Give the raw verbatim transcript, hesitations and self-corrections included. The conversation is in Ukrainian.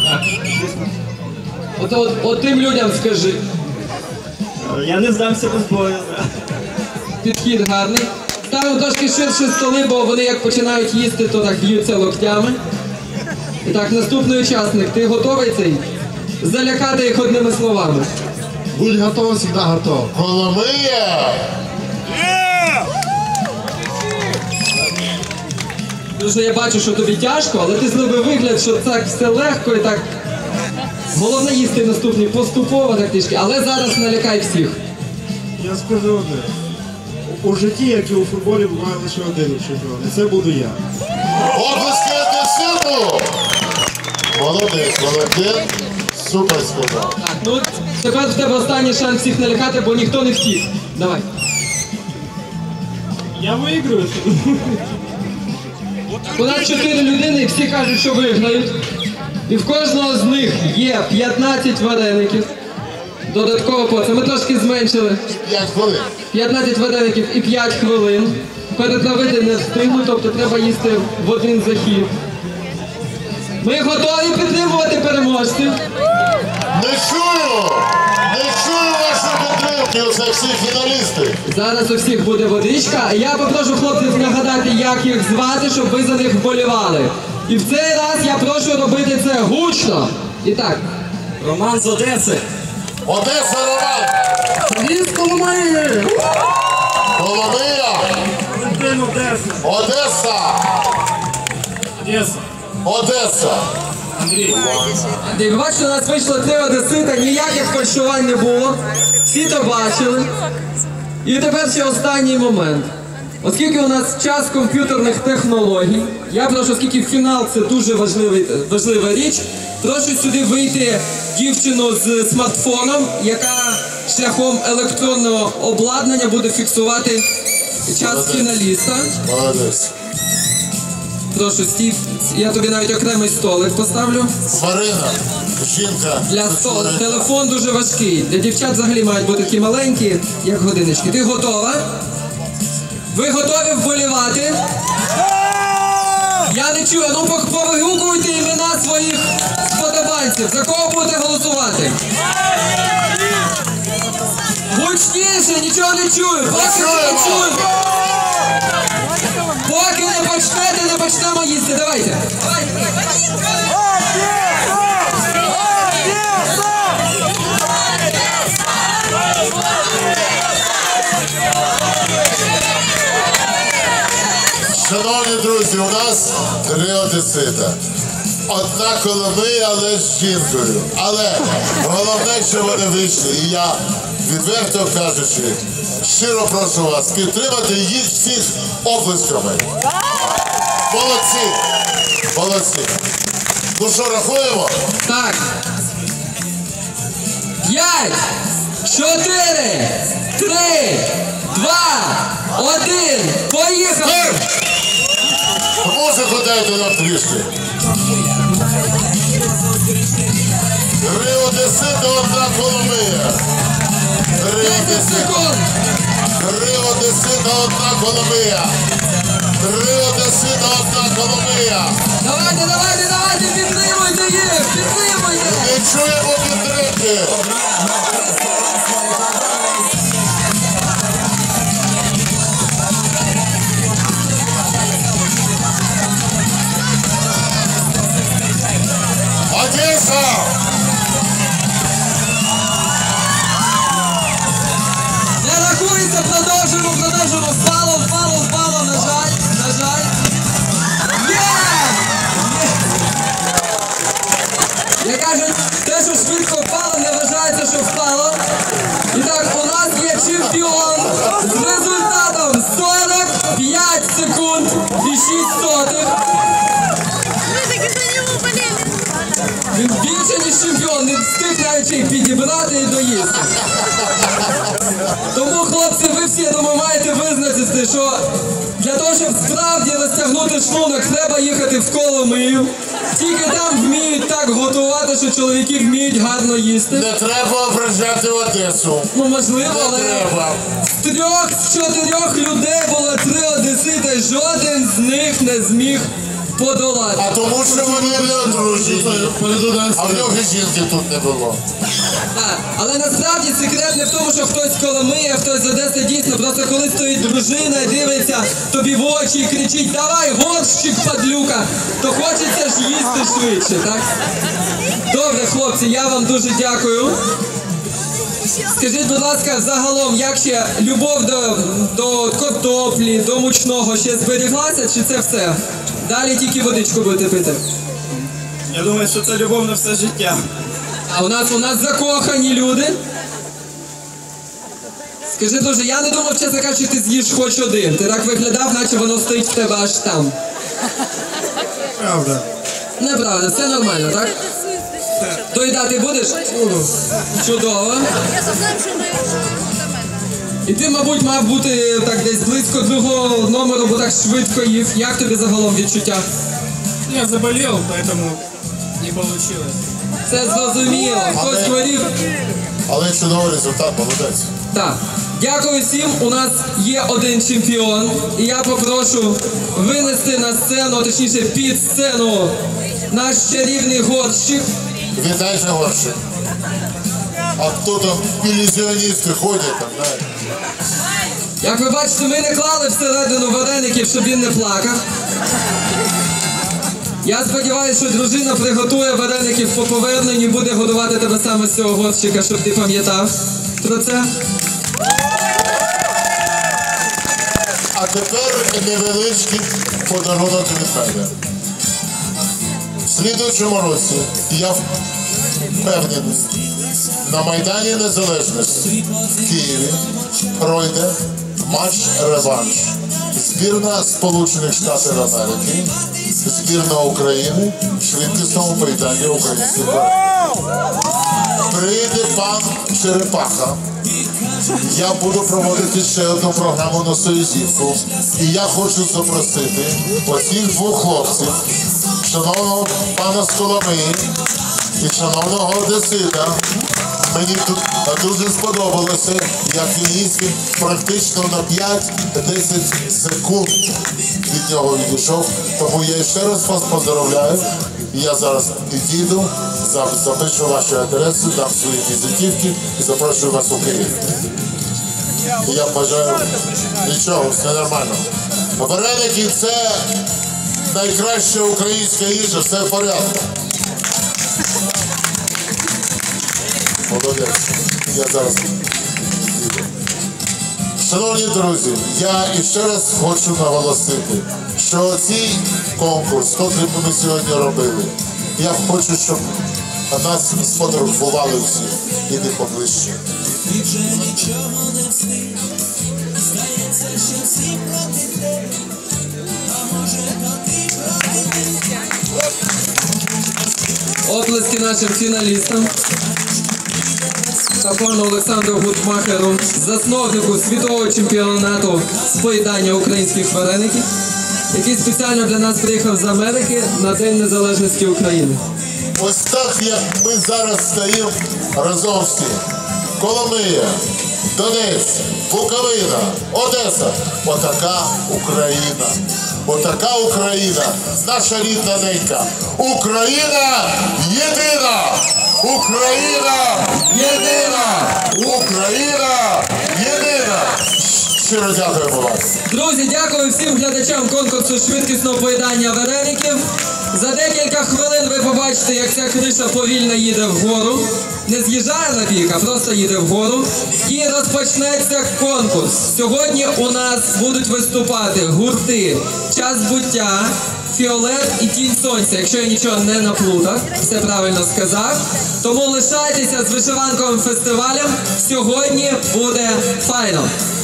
От, от, от тим людям скажи. Я не здамся без бою. Підхід гарний. Ставимо трошки ширше столи, бо вони як починають їсти, то так б'ються локтями. І так, наступний учасник. Ти готовий цей? Залякати їх одними словами. Будь готов, завжди готов. Коломия! Дуже я бачу, що тобі тяжко, але ти зробив вигляд, що так все легко і так. Головне їсти наступний поступово так трішки, але зараз налякай всіх. Я скажу одне. У житті, як і у футболі, буває лише один чемпіон. І це буду я. Оплески Одеситу! Молодець, молодець. Супер сказав. Так, ну тепер в тебе останній шанс всіх налякати, бо ніхто не втік. Давай. Я виграю. У нас чотири людини і всі кажуть, що виграють. І в кожного з них є п'ятнадцять вареників. Додатково по це. Ми трошки зменшили. П'ять хвилин. п'ятнадцять вареників і п'ять хвилин. Перетравити не встигну, тобто треба їсти в один захід. Ми готові підтримувати переможців. Не чую! Не чую вашої підтримки, це всі фіналісти. Зараз у всіх буде водичка. Я попрошу хлопців нагадати, як їх звати, щоб ви за них вболівали. І в цей раз я прошу робити це гучно. І так. Роман з Одеси. Одеса, Роман! Ліс Коломиї! Коломия! Валентин Одеса. Одеса! Одеса. Одеса! Андрій. Андрій, ви бачите, у нас вийшло три одесита, ніяких фальшувань не було. Всі то бачили. І тепер ще останній момент. Оскільки у нас час комп'ютерних технологій, я прошу, оскільки фінал це дуже важливий, важлива річ, прошу сюди вийти дівчину з смартфоном, яка шляхом електронного обладнання буде фіксувати час фіналіста. Молодець. Прошу, Стів, я тобі навіть окремий столик поставлю. Марина, жінка. Для столу. Телефон дуже важкий. Для дівчат взагалі мають бути такі маленькі, як годиночки. Ти готова? Ви готові вболівати? Я не чую. Ну повигукуйте імена своїх сподобанців. За кого будете голосувати? Гучніше, нічого не чую. Поки не чую. Поки не почнете, не почнемо їсти. Давайте. Давайте. Шановні друзі, у нас три одесита. Одна Коломия, але з жінкою. Але головне, що вони вийшли. І я, відверто кажучи, щиро прошу вас підтримати їх всіх оплесками. Молодці! Молодці! Ну що, рахуємо? Так. П'ять, чотири, три, два, один. Поїхали! Музику дайте нам трішки. Три одесита, одна Коломия. Три десять одесита. секунд. Три одесита, одна Коломия. Три одесита, одна Коломия. Давайте, давайте, давайте, підтримуйте їх, підтримуйте. Не чуємо підтримки. Одеса! Не рахується, продовжуємо, продовжуємо. Впало, впало, впало, на жаль, на жаль. Є! Є! Я кажу, те, що швидко впало, не вважається, що впало. І так, у нас є чемпіон з результатом сорок п'ять секунд і шість сотих. Він більше, ніж чемпіон, не встиг навіть їх підібрати і доїсти. Тому, хлопці, ви всі, я думаю, маєте визначити, що для того, щоб справді розтягнути шлунок, треба їхати в Коломию. Тільки там вміють так готувати, що чоловіки вміють гарно їсти. Не треба ображати Одесу. Ну, можливо, Не але треба. з трьох, з чотирьох людей було три одесити, жоден з них не зміг подолати. А тому що вони не одружені. що це перед А в Одесою. нього жінки тут не було. Так, але насправді секрет не в тому, що хтось з Коломиї, а хтось з Одеси дійсно. Просто коли стоїть дружина і дивиться тобі в очі і кричить «Давай, горщик, падлюка!», то хочеться ж їсти швидше, так? Добре, хлопці, я вам дуже дякую. Скажіть, будь ласка, загалом, як ще любов до, до картоплі, до мучного ще зберіглася, чи це все? Далі тільки водичку будете пити. Я думаю, що це любов на все життя. А у нас у нас закохані люди. Скажи, дуже, я не думав, чесно кажучи, ти з'їш хоч один. Ти так виглядав, наче воно стоїть в тебе аж там. Правда. Неправда, все нормально, так? Доїдати будеш? Буду. Чудово. Я знаю, що ми до мене. І ти, мабуть, мав бути так десь близько другого номеру, бо так швидко їв. Як тобі загалом відчуття? Я заболел, поэтому не получилось. Це зрозуміло. Хтось хворів. Але чудовий результат, молодець. Так. Дякую всім. У нас є один чемпіон. І я попрошу винести на сцену, точніше під сцену, наш чарівний горщик. Вітайте горщик. А хто там ілюзіоністи ходять, там, знаєте. Як ви бачите, ми не клали всередину вареників, щоб він не плакав. Я сподіваюся, що дружина приготує вареників по поверненню і буде годувати тебе саме з цього горщика, щоб ти пам'ятав про це. А тепер невеличкий подарунок від мене. В слідуючому році я впевнений, на Майдані Незалежності в Києві пройде матч-реванш. Збірна Сполучених Штатів Америки, збірна України в швидкісному поєднанні українських барів. Прийде пан Черепаха. Я буду проводити ще одну програму на Союзівку. І я хочу запросити оцих двох хлопців, шановного пана з Коломиї і шановного одесита. Мені тут дуже сподобалося, як він їздив практично на п'ять-десять секунд від нього відійшов. Тому я ще раз вас поздравляю. Я зараз підійду, запишу ваші адреси, дам свої візитівки і запрошую вас у Київ. І я бажаю нічого, все нормально. Вареники – це найкраща українська їжа, все в порядку. Молодець. Я зараз піду. Шановні друзі, я іще раз хочу наголосити, що цей конкурс, котрий ми сьогодні робили, я хочу, щоб нас сфотографували всі, іди поближче. Оплески нашим фіналістам. Та пану Олександру Гутмахеру, засновнику світового чемпіонату з поїдання українських вареників, який спеціально для нас приїхав з Америки на День Незалежності України. Ось так, як ми зараз стоїмо разом всі. Коломия, Донець, Буковина, Одеса. Отака Україна. Отака Україна. Наша рідна ненька. Україна єдина! Україна єдина! Україна єдина! Щиро дякуємо вас. Друзі, дякую всім глядачам конкурсу швидкісного поїдання вареників. За декілька хвилин ви побачите, як ця криша повільно їде вгору. Не з'їжджає на пік, а просто їде вгору. І розпочнеться конкурс. Сьогодні у нас будуть виступати гурти «Час буття», «Фіолет» і «Тінь сонця», якщо я нічого не наплутав, все правильно сказав. Тому лишайтеся з вишиванковим фестивалем. Сьогодні буде файно.